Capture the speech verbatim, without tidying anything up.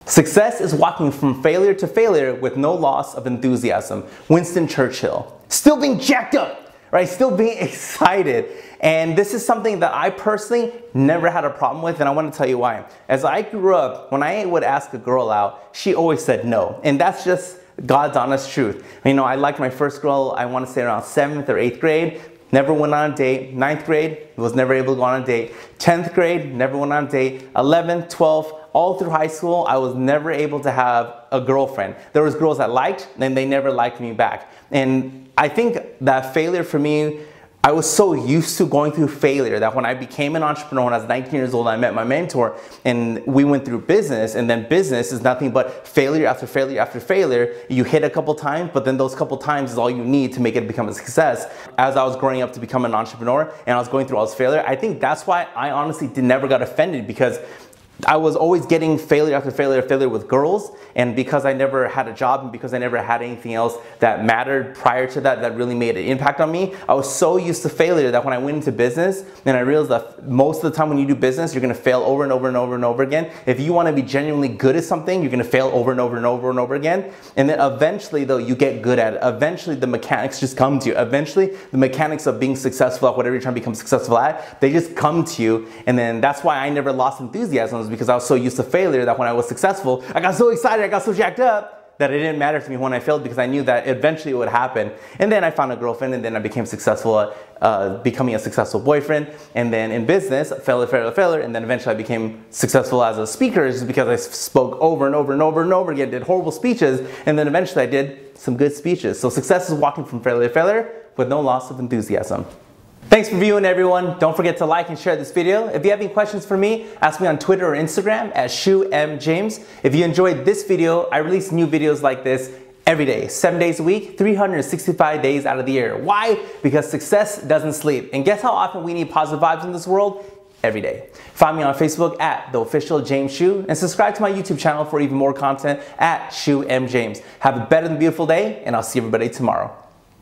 Success is walking from failure to failure with no loss of enthusiasm. Winston Churchill. Still being jacked up, right? Still being excited. And this is something that I personally never had a problem with, and I want to tell you why. As I grew up, when I would ask a girl out, she always said no. And that's just God's honest truth. You know, I liked my first girl, I want to say around seventh or eighth grade. Never went on a date. Ninth grade, was never able to go on a date. tenth grade, never went on a date. eleventh, twelfth, all through high school, I was never able to have a girlfriend. There was girls I liked, and they never liked me back. And I think that failure for me, I was so used to going through failure that when I became an entrepreneur, when I was nineteen years old, I met my mentor and we went through business, and then business is nothing but failure after failure after failure. You hit a couple times, but then those couple times is all you need to make it become a success. As I was growing up to become an entrepreneur and I was going through all this failure, I think that's why I honestly did, never got offended, because I was always getting failure after failure after failure with girls, and because I never had a job and because I never had anything else that mattered prior to that that really made an impact on me, I was so used to failure that when I went into business, then I realized that most of the time when you do business, you're gonna fail over and over and over and over again. If you wanna be genuinely good at something, you're gonna fail over and over and over and over again. And then eventually though, you get good at it. Eventually the mechanics just come to you. Eventually the mechanics of being successful at whatever you're trying to become successful at, they just come to you. And then that's why I never lost enthusiasm, because I was so used to failure that when I was successful, I got so excited, I got so jacked up that it didn't matter to me when I failed, because I knew that eventually it would happen. And then I found a girlfriend, and then I became successful at uh, becoming a successful boyfriend. And then in business, failure, failure, failure, and then eventually I became successful as a speaker, just because I spoke over and over and over and over again, did horrible speeches, and then eventually I did some good speeches. So success is walking from failure to failure with no loss of enthusiasm. Thanks for viewing, everyone. Don't forget to like and share this video. If you have any questions for me, ask me on Twitter or Instagram at Shu M James. If you enjoyed this video, I release new videos like this every day, seven days a week, three hundred sixty-five days out of the year. Why? Because success doesn't sleep. And guess how often we need positive vibes in this world? Every day. Find me on Facebook at The Official James Shu, and subscribe to my YouTube channel for even more content at Shu M James. Have a better than beautiful day, and I'll see everybody tomorrow.